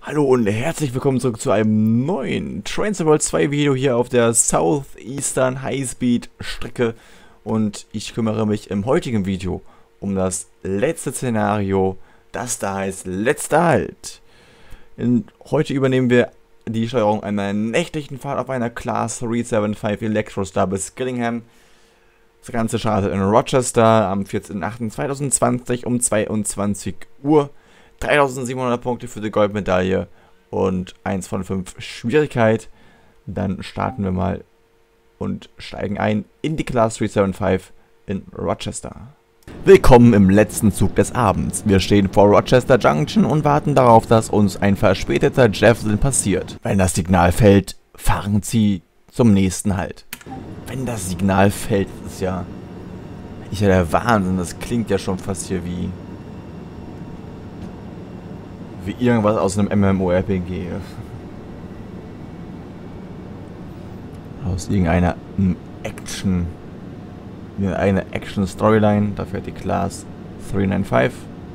Hallo und herzlich willkommen zurück zu einem neuen Trains World 2 Video hier auf der Southeastern Highspeed Strecke. Und ich kümmere mich im heutigen Video um das letzte Szenario, das da heißt Letzter Halt. Heute übernehmen wir die Steuerung einer nächtlichen Fahrt auf einer Class 375 Electrostar bis Gillingham. Das Ganze startet in Rochester am 14.08.2020 um 22 Uhr. 3700 Punkte für die Goldmedaille und 1 von 5 Schwierigkeit. Dann starten wir mal und steigen ein in die Class 375 in Rochester. Willkommen im letzten Zug des Abends. Wir stehen vor Rochester Junction und warten darauf, dass uns ein verspäteter Javelin passiert. Wenn das Signal fällt, fahren Sie zum nächsten Halt. Wenn das Signal fällt, ist ja der Wahnsinn. Das klingt ja schon fast hier wie irgendwas aus einem MMORPG. Aus irgendeiner Action-Storyline. Da fährt die Class 395.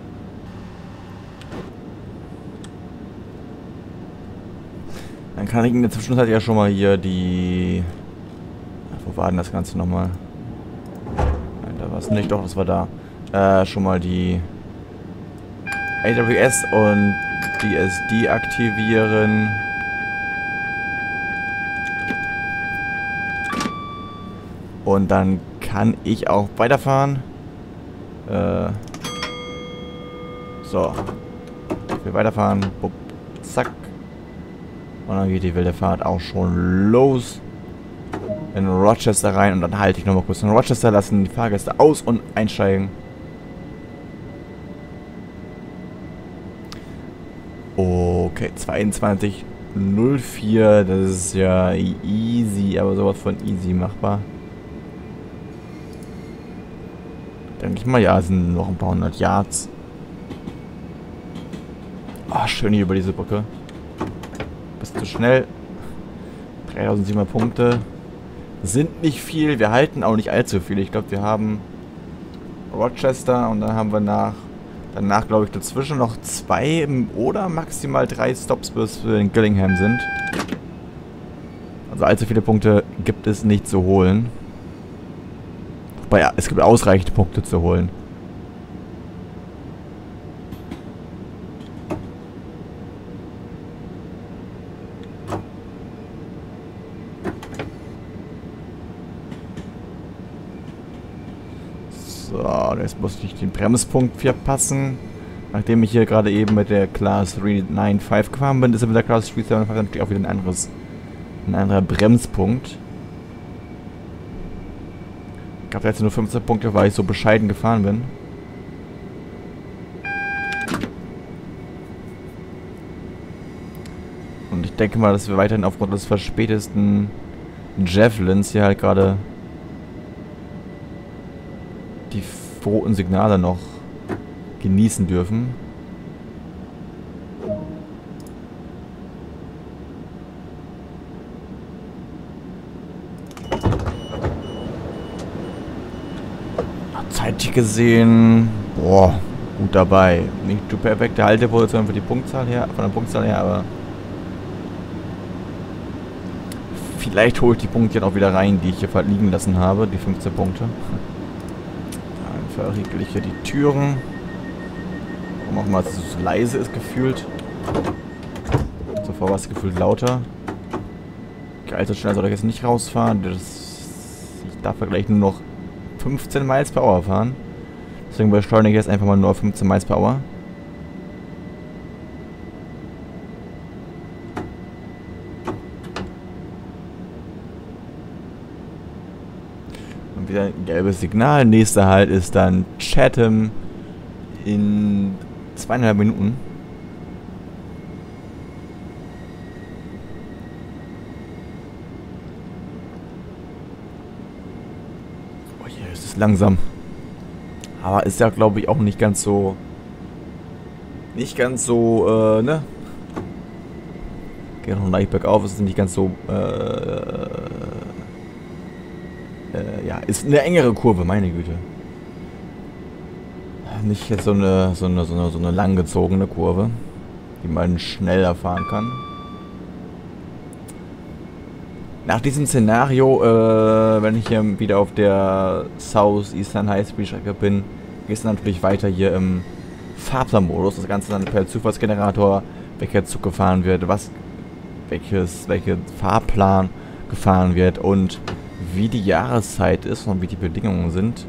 Dann kann ich in der Zwischenzeit ja schon mal hier die... Wo war denn das Ganze nochmal? Nein, da war es nicht. Doch, das war da. Schon mal die AWS und DSD aktivieren. Und dann kann ich auch weiterfahren. So. Ich will weiterfahren. Bup, zack. Und dann geht die wilde Fahrt auch schon los. In Rochester rein. Und dann halte ich nochmal kurz in Rochester, lassen die Fahrgäste aus- und einsteigen. Okay, 22:04, das ist ja easy, aber sowas von easy machbar. Denke ich mal, ja, es sind noch ein paar hundert Yards. Ah, schön hier über diese Brücke. Bist zu schnell. 3700 Punkte. Sind nicht viel, wir halten auch nicht allzu viel. Ich glaube, wir haben Rochester und dann haben wir danach glaube ich dazwischen noch 2 oder maximal 3 Stops, bis wir in Gillingham sind. Also allzu viele Punkte gibt es nicht zu holen. Aber ja, es gibt ausreichend Punkte zu holen. So, jetzt muss ich den Bremspunkt verpassen. Nachdem ich hier gerade eben mit der Class 395 gefahren bin, ist er mit der Class 375 natürlich auch wieder ein anderer Bremspunkt. Ich habe jetzt nur 15 Punkte, weil ich so bescheiden gefahren bin. Und ich denke mal, dass wir weiterhin aufgrund des verspätesten Javelins hier halt gerade die roten Signale noch genießen dürfen. Zeitlich gesehen, boah, gut dabei. Nicht die perfekte Halteposition für die Punktzahl her, von der Punktzahl her, aber vielleicht hole ich die Punkte jetzt auch wieder rein, die ich hier liegen lassen habe, die 15 Punkte. Verriegel ich hier die Türen. Warum auch mal, dass es so leise ist gefühlt. Zuvor war es gefühlt lauter. Geil, so schnell soll ich jetzt nicht rausfahren. Ich darf ja gleich nur noch 15 Miles per Hour fahren. Deswegen beschleunige ich jetzt einfach mal nur 15 Miles per Hour. Wieder ein gelbes Signal. Nächster Halt ist dann Chatham in 2,5 Minuten. Oh, hier ist es langsam. Aber ist ja, glaube ich, auch nicht ganz so... ne? Geht noch leicht bergauf, ist nicht ganz so, ja, ist eine engere Kurve, meine Güte. Nicht jetzt so eine langgezogene Kurve. die man schneller fahren kann. Nach diesem Szenario, wenn ich hier wieder auf der South Eastern Highspeed Strecke bin, geht es natürlich weiter hier im Fahrplanmodus. Das Ganze dann per Zufallsgenerator, welcher Zug gefahren wird, welcher Fahrplan gefahren wird und wie die Jahreszeit ist und wie die Bedingungen sind.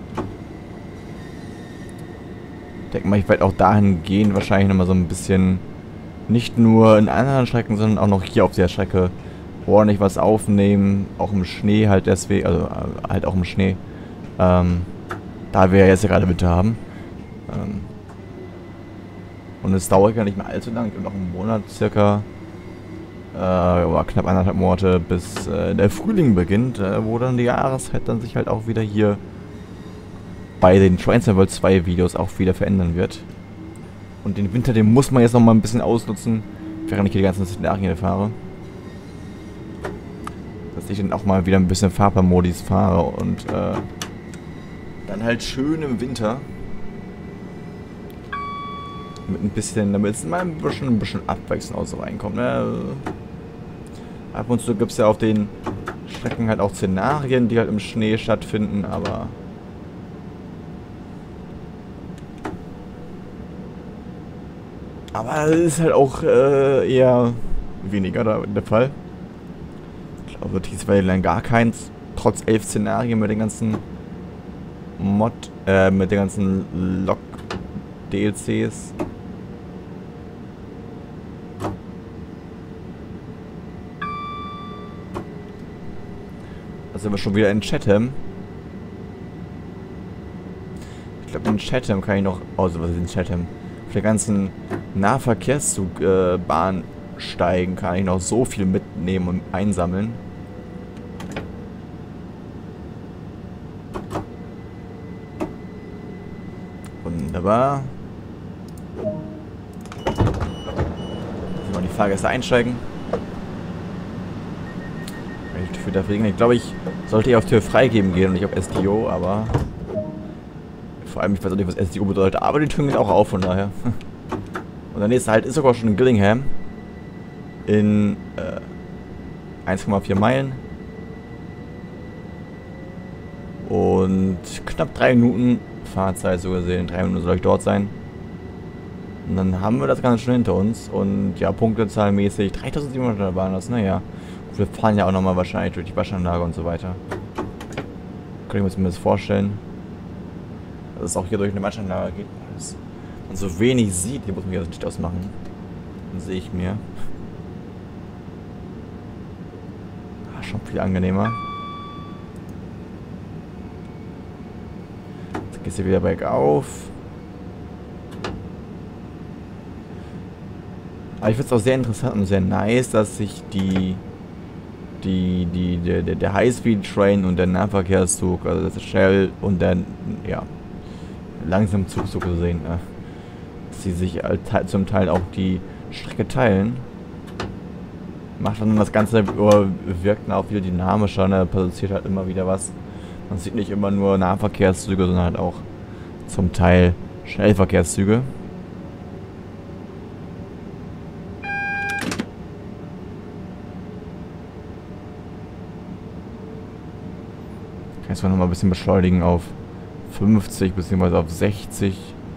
Ich denke mal, ich werde auch dahingehend wahrscheinlich nochmal so ein bisschen, nicht nur in anderen Strecken, sondern auch noch hier auf der Strecke ordentlich was aufnehmen. Auch im Schnee halt deswegen, also halt auch im Schnee. Da wir ja jetzt ja gerade Winter haben. Und es dauert ja nicht mehr allzu lang, noch einen Monat circa. Oder knapp 1,5 Monate, bis der Frühling beginnt, wo dann die Jahreszeit dann sich halt auch wieder hier bei den Trains World 2 Videos auch wieder verändern wird. Und den Winter, den muss man jetzt noch mal ein bisschen ausnutzen, während ich hier die ganzen Szenarien fahre. Dass ich dann auch mal wieder ein bisschen Fahrplanmodis fahre und dann halt schön im Winter mit ein bisschen, damit es mal ein bisschen Abwechslung auch so reinkommt. Ne? Ab und zu gibt es ja auf den Strecken halt auch Szenarien, die halt im Schnee stattfinden, aber das ist halt auch eher weniger der Fall. Ich glaube, diesmal dann gar keins, trotz 11 Szenarien mit den ganzen mit den ganzen Log-DLCs. Da sind wir schon wieder in Chatham. Ich glaube, in Chatham kann ich noch, also was ist in Chatham? Auf der ganzen Nahverkehrszugbahnsteigen kann ich noch so viel mitnehmen und einsammeln. Wunderbar. Wenn wir die Fahrgäste einsteigen. Ich glaube, ich sollte eher auf Tür freigeben gehen und nicht auf SDO, aber vor allem, ich weiß auch nicht, was SDO bedeutet, aber die Türen gehen auch auf, von daher. Und der nächste Halt ist sogar schon in Gillingham. In 1,4 Meilen. Und knapp 3 Minuten Fahrzeit so gesehen. 3 Minuten soll ich dort sein. Und dann haben wir das Ganze schon hinter uns. Und ja, punktezahlmäßig 3700 waren das, naja. Wir fahren ja auch nochmal wahrscheinlich durch die Waschanlage und so weiter. Könnte ich mir zumindest vorstellen, dass es auch hier durch eine Waschanlage geht. Dass man so wenig sieht. Hier muss man ja das Licht ausmachen. Dann sehe ich mir. Schon viel angenehmer. Jetzt gehst du wieder bergauf. Aber ich finde es auch sehr interessant und sehr nice, dass sich der High-Speed-Train und der Nahverkehrszug, also das Shell und der, ja, langsam Zug so gesehen, dass sie sich zum Teil auch die Strecke teilen. Macht dann das Ganze, wirkt dann auch wieder dynamischer, ne? Passiert halt immer wieder was. Man sieht nicht immer nur Nahverkehrszüge, sondern halt auch zum Teil Schnellverkehrszüge. Jetzt noch mal ein bisschen beschleunigen auf 50 bzw. auf 60.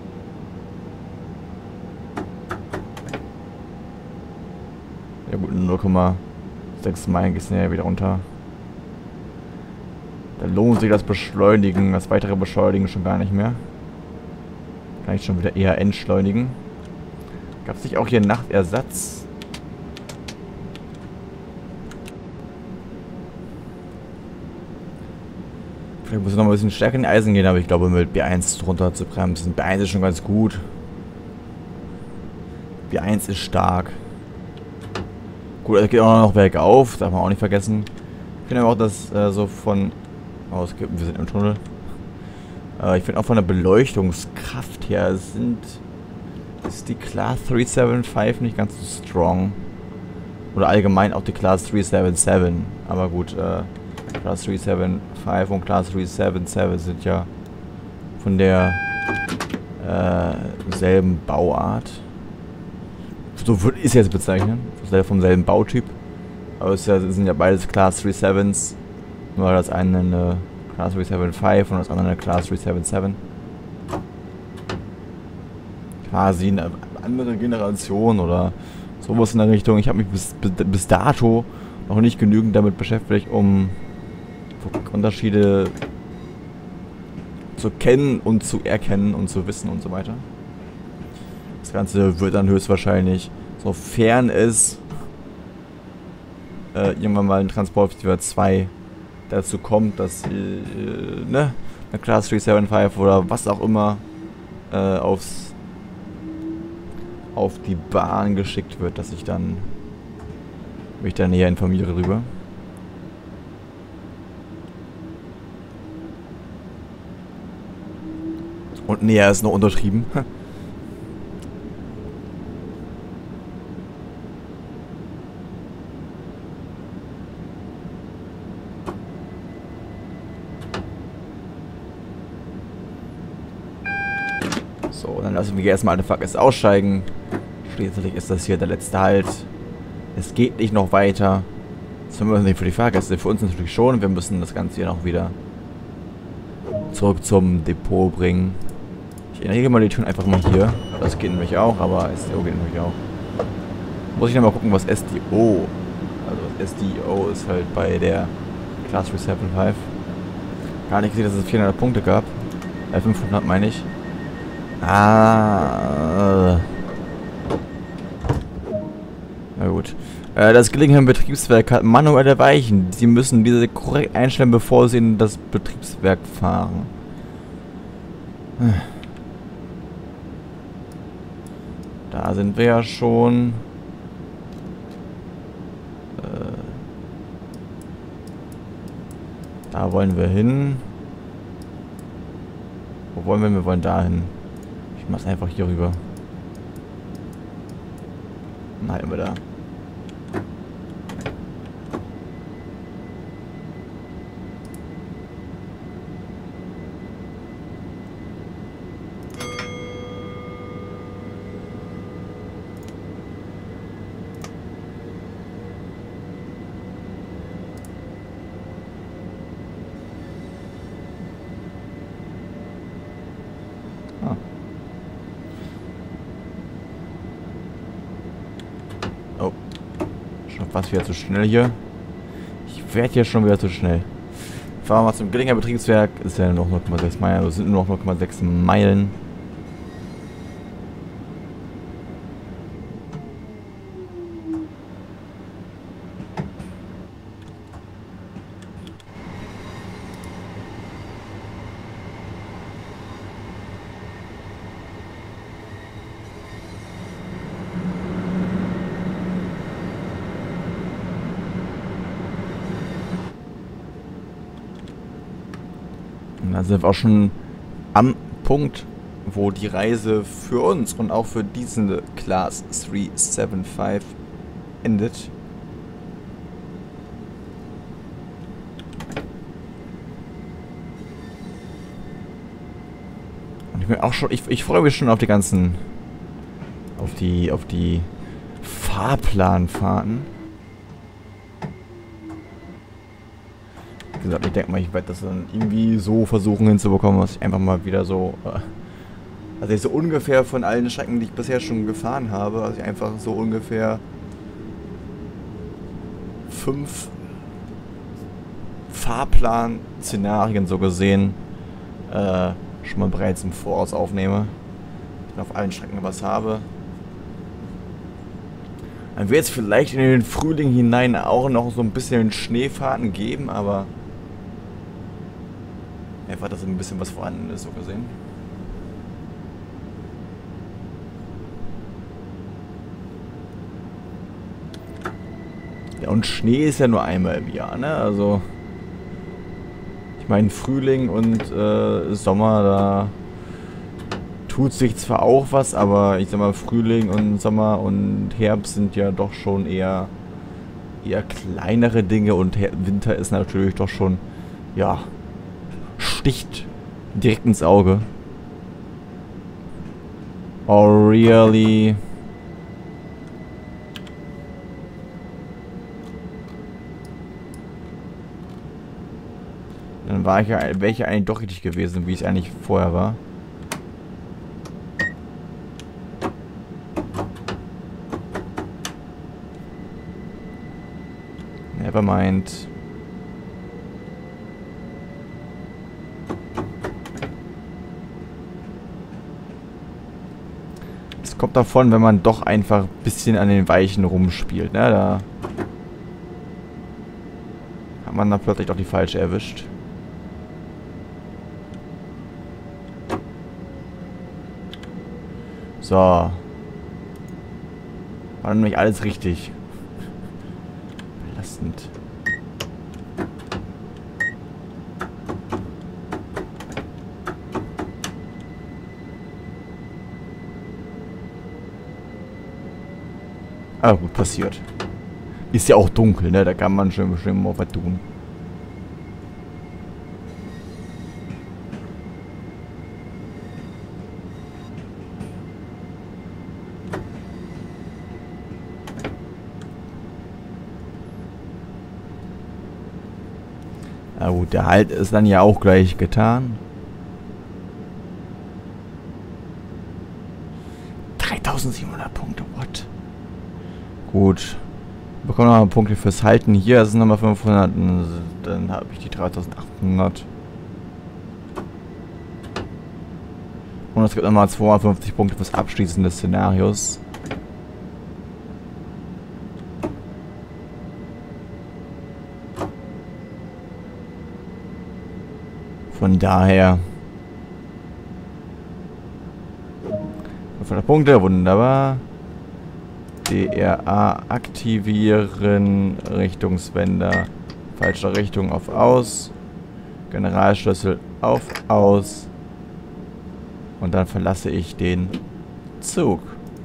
Ja gut, 0,6 Meilen geht es ja wieder runter. Da lohnt sich das Beschleunigen, das weitere Beschleunigen schon gar nicht mehr. Kann ich schon wieder eher entschleunigen. Gab es nicht auch hier Nachtersatz? Ich muss noch ein bisschen stärker in die Eisen gehen, aber ich glaube mit B1 runter zu bremsen. B1 ist schon ganz gut. B1 ist stark. Gut, es geht auch noch bergauf, darf man auch nicht vergessen. Ich finde aber auch, dass so von... Oh, wir sind im Tunnel. Ich finde auch von der Beleuchtungskraft her ist die Class 375 nicht ganz so strong. Oder allgemein auch die Class 377. Aber gut, Class 375 und Class 377 sind ja von der selben Bauart. So würde ich es jetzt bezeichnen. Das ist ja vom selben Bautyp. Aber es sind ja beides Class 37s. Nur das eine eine Class 375 und das andere eine Class 377. Quasi eine andere Generation oder sowas in der Richtung. Ich habe mich bis dato noch nicht genügend damit beschäftigt, um Unterschiede zu kennen und zu erkennen und zu wissen und so weiter. Das Ganze wird dann höchstwahrscheinlich, sofern es irgendwann mal ein Transportflieger 2 dazu kommt, dass eine Class 375 oder was auch immer auf die Bahn geschickt wird, dass ich dann mich da näher informiere darüber. Und näher ist noch untertrieben. So, dann lassen wir erstmal eine Fahrgäste aussteigen. Schließlich ist das hier der letzte Halt. Es geht nicht noch weiter. Das müssen wir nicht für die Fahrgäste, für uns natürlich schon. Wir müssen das Ganze hier noch wieder zurück zum Depot bringen. Ich erinnere mal die Türen einfach mal hier. Das geht nämlich auch, aber SDO geht nämlich auch. Muss ich noch mal gucken, was SDO. Also SDO ist halt bei der Class 375. Gar nicht gesehen, dass es 400 Punkte gab. 500 meine ich. Na gut. Das Gelegenheit Betriebswerk hat manuelle Weichen. Sie müssen diese korrekt einstellen, bevor sie in das Betriebswerk fahren. Da sind wir ja schon. Da wollen wir hin. Wo wollen wir? Wir wollen da hin. Ich mach's einfach hier rüber. Dann halten wir da. Oh. Schon fast wieder zu schnell hier. Ich werde hier schon wieder zu schnell. Fahren wir mal zum Gillinger Betriebswerk. Ist ja noch 0,6 Meilen. Also sind nur noch 0,6 Meilen. Da sind wir auch schon am Punkt, wo die Reise für uns und auch für diese Class 375 endet. Und ich bin auch schon, ich freue mich schon auf die ganzen, auf die Fahrplanfahrten. Wie gesagt, ich denke mal, ich werde das dann irgendwie so versuchen hinzubekommen, dass ich einfach mal wieder so, also ich so ungefähr von allen Strecken, die ich bisher schon gefahren habe, also ich einfach so ungefähr 5 Fahrplan-Szenarien so gesehen schon mal bereits im Voraus aufnehme. Ich auf allen Strecken was habe. Dann wird es vielleicht in den Frühling hinein auch noch so ein bisschen Schneefahrten geben, aber einfach, dass ein bisschen was vorhanden ist, so gesehen. Ja, und Schnee ist ja nur einmal im Jahr, ne? Also, ich meine, Frühling und Sommer, da tut sich zwar auch was, aber ich sag mal, Frühling und Sommer und Herbst sind ja doch schon eher kleinere Dinge und Winter ist natürlich doch schon, ja, sticht direkt ins Auge. Oh, really? Dann wäre ich ja eigentlich doch richtig gewesen, wie es eigentlich vorher war. Nevermind. Es kommt davon, wenn man doch einfach ein bisschen an den Weichen rumspielt, ne? Da hat man dann plötzlich doch die falsche erwischt. So. War nämlich alles richtig. Belastend. Aber gut, passiert. Ist ja auch dunkel, ne? Da kann man schon bestimmt mal was tun. Na gut, der Halt ist dann ja auch gleich getan. 3700 Punkte, what? Gut. Wir bekommen noch Punkte fürs Halten hier, das sind nochmal 500. Dann habe ich die 3800. Und es gibt nochmal 250 Punkte fürs Abschließen des Szenarios. Von daher 500 Punkte, wunderbar. DRA aktivieren, Richtungswender, falsche Richtung auf Aus, Generalschlüssel auf Aus und dann verlasse ich den Zug.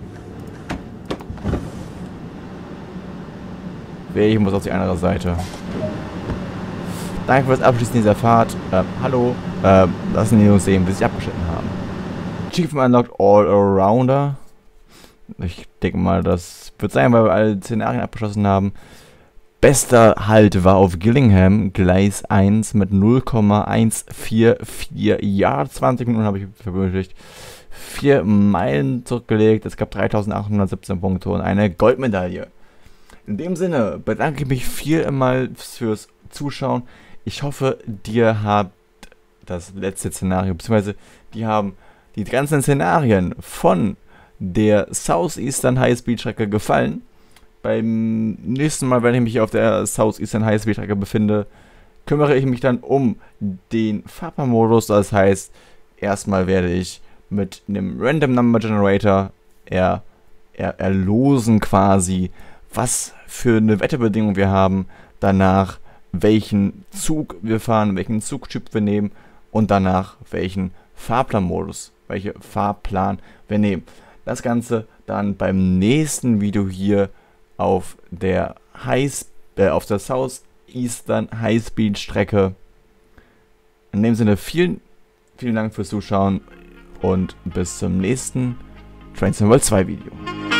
Ich muss auf die andere Seite. Danke fürs Abschließen dieser Fahrt. Hallo. Lassen die uns sehen, wie sie abgeschnitten haben. Achievement unlocked all arounder. Ich denke mal, das wird sein, weil wir alle Szenarien abgeschlossen haben. Bester Halt war auf Gillingham, Gleis 1 mit 0,144 Yard. 20 Minuten habe ich verwirklicht. 4 Meilen zurückgelegt. Es gab 3817 Punkte und eine Goldmedaille. In dem Sinne bedanke ich mich vielmals fürs Zuschauen. Ich hoffe, dir hat das letzte Szenario, beziehungsweise die haben die ganzen Szenarien von der Southeastern Highspeed Strecke gefallen. Beim nächsten Mal, wenn ich mich auf der Southeastern Highspeed Strecke befinde, kümmere ich mich dann um den Fahrplanmodus. Das heißt, erstmal werde ich mit einem Random Number Generator erlosen quasi, was für eine Wetterbedingung wir haben. Danach welchen Zug wir fahren, welchen Zugtyp wir nehmen und danach welchen Fahrplanmodus, welchen Fahrplan wir nehmen. Das Ganze dann beim nächsten Video hier auf der Southeastern Highspeed Strecke. In dem Sinne vielen Dank fürs Zuschauen und bis zum nächsten Train Sim World 2 Video.